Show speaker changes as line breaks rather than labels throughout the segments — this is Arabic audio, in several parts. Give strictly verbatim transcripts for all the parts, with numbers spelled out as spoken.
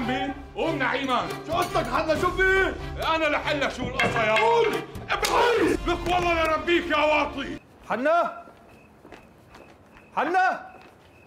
عمي قوم نعيما.
شو قصدك حنا؟ شو في؟
انا لحلك شو القصه يا واطي. ابعد لك والله لربيك يا واطي.
حنا حنا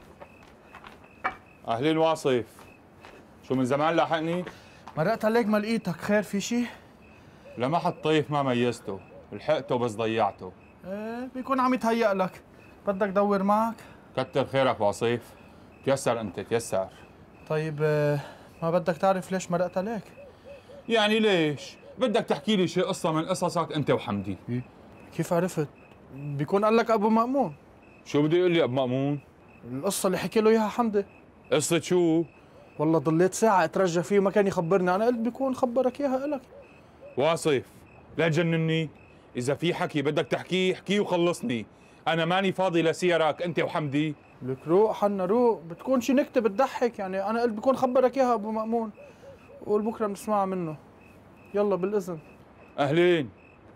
اهلين واصف، شو من زمان لاحقني؟
مرقت عليك ما لقيتك، خير في شي؟
لمحت طيف ما ميزته، لحقته بس ضيعته.
ايه بيكون عم يتهيأ لك، بدك دور معك؟
كتر خيرك واصف، تيسر انت تيسر.
طيب ما بدك تعرف ليش مرقت عليك؟
يعني ليش؟ بدك تحكي لي شي قصة من قصصك انت وحمدي.
إيه؟ كيف عرفت؟ بيكون قال لك ابو مأمون.
شو بده يقول لي ابو مأمون؟
القصة اللي حكي له اياها حمدي.
قصة شو؟
والله ضليت ساعة اترجى فيه وما كان يخبرني، انا قلت بيكون خبرك اياها الك.
واصف لا تجنني، إذا في حكي بدك تحكيه احكيه وخلصني، أنا ماني فاضي لسيرك أنت وحمدي.
لك روق حنا روق، بتكون شي نكتة بتضحك يعني، أنا قلت بكون خبرك إياها أبو مأمون، قول بكرة بنسمعها منه. يلا بالإذن.
أهلين.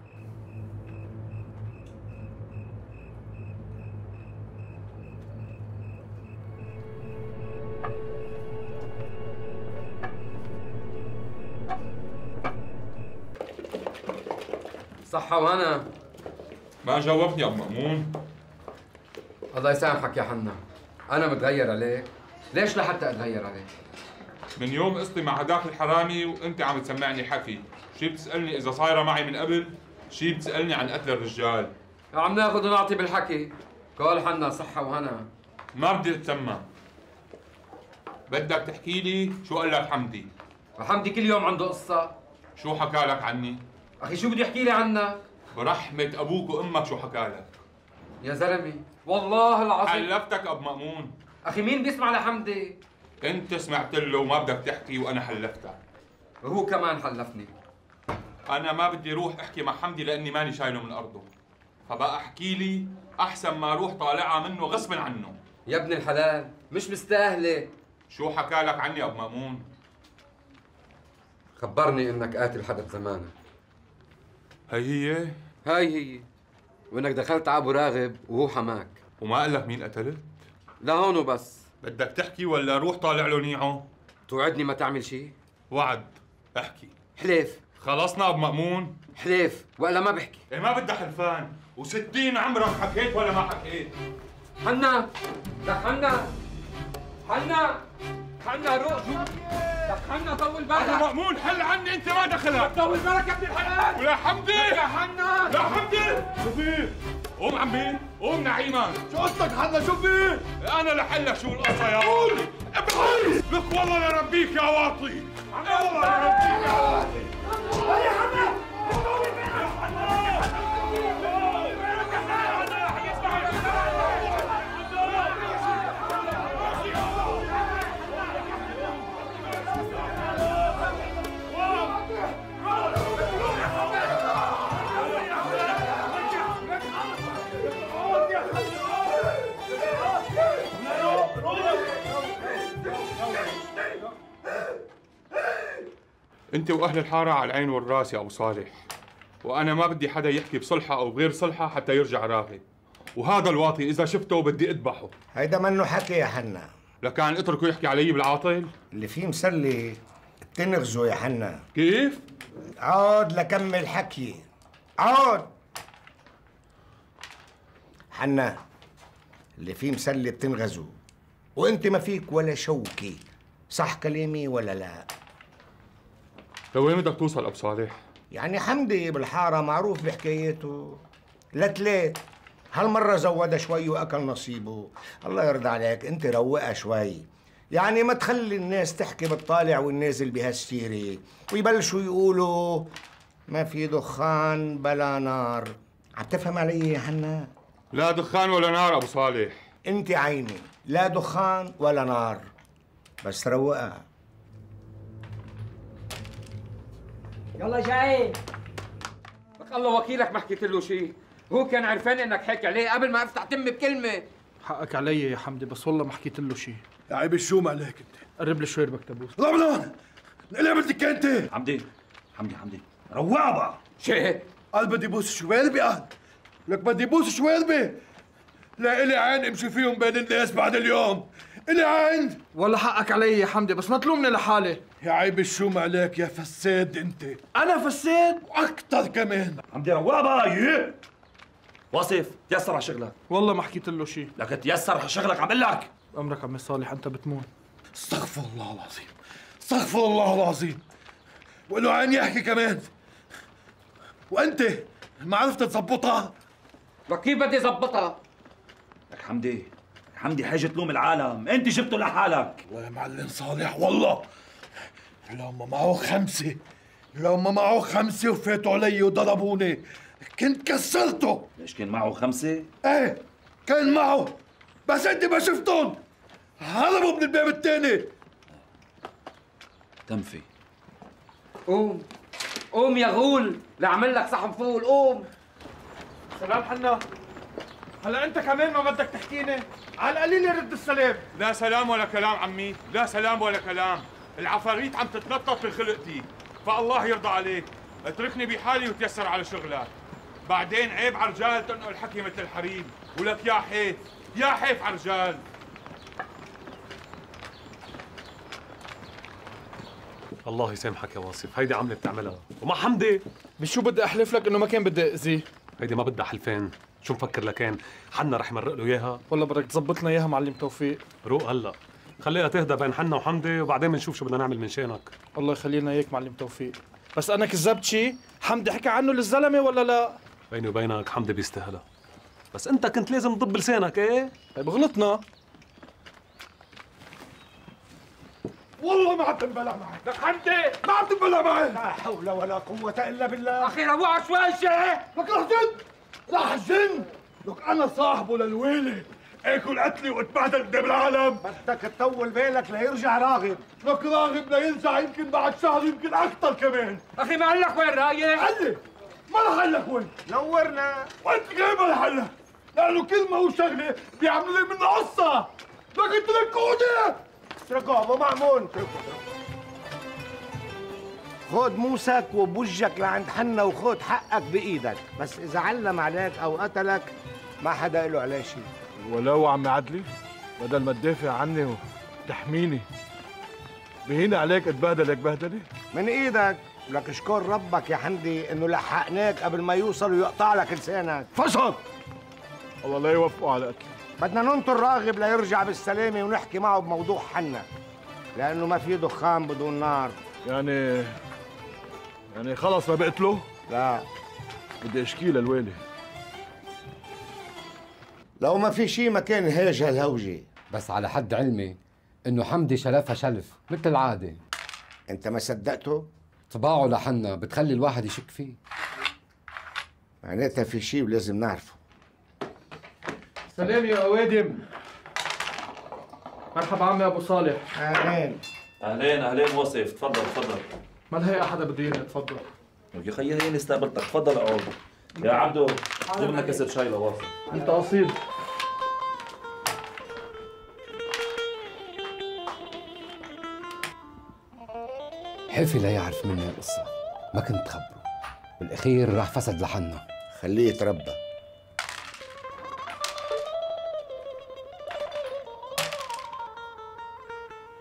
صحة وهنا.
ما جاوبني أبو مأمون.
الله يسامحك يا حنا، أنا متغير عليك؟ ليش لحتى أتغير عليك؟
من يوم قصتي مع هداك الحرامي وأنت عم تسمعني حكي، شي بتسألني إذا صايرة معي من قبل، شي بتسألني عن قتل الرجال.
عم ناخذ ونعطي بالحكي، قول حنا صحة وهنا.
ما بدي أتسمى. بدك تحكي لي شو قال لك حمدي؟
وحمدي كل يوم عنده قصة.
شو حكى لك عني؟
أخي شو بدي أحكي لي عنك؟
برحمة أبوك وأمك شو حكى لك؟
يا زلمي والله العظيم
حلفتك أبو مأمون.
أخي مين بيسمع لحمدي؟
أنت سمعت له وما بدك تحكي وأنا حلفتك.
وهو كمان حلفني.
أنا ما بدي روح أحكي مع حمدي لأني ماني شايله من أرضه، فبقى أحكي لي أحسن ما روح طالعها منه غصب عنه.
يا ابن الحلال مش مستاهلة.
شو حكى لك عني أبو مأمون؟
خبرني إنك قاتل حدا بزمانك.
هي هي؟
هاي هي، وإنك دخلت على أبو راغب وهو حماك.
وما قال لك مين قتلت؟
لهون وبس.
بدك تحكي ولا روح طالع له نيعه؟
توعدني ما تعمل شيء؟
وعد. احكي.
حليف.
خلصنا أبو مأمون؟
حليف ولا ما بحكي.
إيه ما بدها حلفان، وستين عمرك حكيت ولا ما حكيت؟
حنا لك حنا حنا حنا روق شو لك حنا طول بالك.
أبو مأمون حل عني، أنت ما دخلك.
طول بالك يا ابن الحلال.
ولا حمدي
يا حنا.
لا حمدي. شو في؟ قوم عمي قوم نعيما.
شو قصدك حنا؟ شو في؟
أنا لحلك شو القصة يا واطي. ابعد لك والله لربيك يا واطي. والله لربيك يا واطي.
يا حنا
انت واهل الحاره على العين والراس يا ابو صالح، وانا ما بدي حدا يحكي بصلحه او بغير صلحه حتى يرجع راغب، وهذا الواطي اذا شفته بدي اذبحه.
هيدا منه حكي يا حنا.
لكان اتركه يحكي علي بالعاطل؟
اللي فيه مسلي بتنغزه يا حنا.
كيف؟
عود لكمل حكي، عود. حنا اللي فيه مسلي بتنغزه، وانت ما فيك ولا شوكي، صح كلامي ولا لا؟
لوين بدك توصل ابو صالح؟
يعني حمدي بالحاره معروف بحكاياته، لتلات هالمره زودها شوي واكل نصيبه. الله يرضى عليك انت روقها شوي، يعني ما تخلي الناس تحكي بالطالع والنازل بهالسيره ويبلشوا يقولوا ما في دخان بلا نار. عم تفهم علي يا حنا؟
لا دخان ولا نار ابو صالح.
انت عيني لا دخان ولا نار، بس روقها.
يلا جايين.
لك الله وكيلك ما حكيت له شيء، هو كان عرفان انك حكي عليه قبل ما افتح تمي بكلمه.
حقك علي يا حمدي، بس والله ما حكيت له شيء. يا عيب الشوم عليك انت. قرب لي شوي بكتبوس.
لا لا اللي عملتك انت.
حمدي حمدي حمدي روقها بقى.
شيء
قال بدي بوس شويلبي، قال لك بدي بوس شويلبي. لا إلي عين امشي فيهم بين الناس بعد اليوم. إلي عين.
ولا حقك علي يا حمدي، بس ما تلومني لحالي.
يا عيب الشوم عليك يا فساد انت.
انا فساد؟
واكثر كمان.
حمدي روقها بقى. يي واصف تيسر على شغلك.
والله ما حكيت له شيء.
لك تيسر على شغلك عم لك.
امرك عمي صالح، انت بتمون.
استغفر الله العظيم، استغفر الله العظيم. وله عين يحكي كمان. وانت ما عرفت تظبطها؟
لك كيف بدي ظبطها؟
لك حمدي، حمدي حاجة تلوم العالم، انت جبته لحالك.
والله يا معلم صالح والله لو ما معه خمسة، لو ما معه خمسة وفاتوا علي وضربوني كنت كسرته.
ليش كان معه خمسة؟
ايه كان معه، بس انت ما شفتهم، هربوا من الباب الثاني.
تنفي.
قوم قوم يا غول لأعمل لك صحن فول. قوم.
سلام حنا. هلا انت كمان ما بدك تحكيني؟ على القليل رد السلام.
لا سلام ولا كلام عمي، لا سلام ولا كلام. العفاريت عم تتنطط بخلقتي، فالله يرضى عليك اتركني بحالي وتيسر على شغلك. بعدين عيب على الرجال تنقل حكي مثل الحريم، ولك يا حيف يا حيف على الرجال.
الله يسامحك يا واصف، هيدي عملة بتعملها ومع حمدي.
بشو بدي احلف لك انه ما كان بدي اذيه؟
هيدي ما بدها حلفان، شو مفكر لكان حنا رح يمرق له اياها؟
والله بدك تظبط لنا اياها معلم توفيق.
روق هلا، خليها تهدى بين حنا وحمدي وبعدين بنشوف شو بدنا نعمل من شانك.
الله يخلينا اياك معلم توفيق. بس انا كذبت شيء؟ حمدي حكى عنه للزلمه ولا لا؟
بيني وبينك حمدي بيستاهلها، بس انت كنت لازم تضب لسانك. ايه
طيب غلطنا.
والله ما عم تنبلع معي.
لك حمدي
ما عم تنبلع معي. لا حول ولا قوة إلا بالله.
أخي روقها شوي شيء.
لك رح جن، رح جن. لك أنا صاحبه للويلة، آكل قتلي واتبهدل قدام العالم. بدك تطول بالك ليرجع راغب. لك راغب ليرجع يمكن بعد شهر، يمكن أكثر كمان.
أخي ما قال لك وين رايح؟
قال لي ما رح لك وين. نورنا. وانت كيف ما رح لك؟ لأنه كل ما هو شغلة بيعملوا لي منه قصة. لك اتركوني. اتركوا أبو مأمون. خود موسك وبوجك لعند حنا وخود حقك بإيدك، بس إذا علم عليك أو قتلك ما حدا له عليه شيء.
ولو عمي عدلي بدل ما تدافع عني وتحميني بهين عليك اتبهدلك بهدلة
من إيدك. لك اشكر ربك يا حمدي إنه لحقناك قبل ما يوصل ويقطع لك لسانك.
فشل. الله لا يوفقه على قتلي.
بدنا ننطر راغب ليرجع بالسلامة ونحكي معه بموضوع حنا، لأنه ما في دخان بدون نار.
يعني يعني خلص ما بقتله؟
لا
بدي اشكي للوالي.
لو ما في شيء ما كان هيج هالهوجة.
بس على حد علمي انه حمدي شلفها شلف مثل العادة.
انت ما صدقته؟
طباعه لحنا بتخلي الواحد يشك فيه.
معناتها في شيء ولازم نعرفه.
سلام يا اوادم. مرحبا عمي ابو صالح.
اهلين.
اهلين اهلين واصف، تفضل تفضل.
ما لهي حدا بده اياني اتفضل.
يا خيي هيني استقبلتك، تفضل اقعد. يا عبدو جيب لنا كاسة شاي لواصف.
انت اصيل.
حفي لا يعرف مني القصة، ما كنت خبره، بالاخير راح فسد لحنا.
خليه يتربى.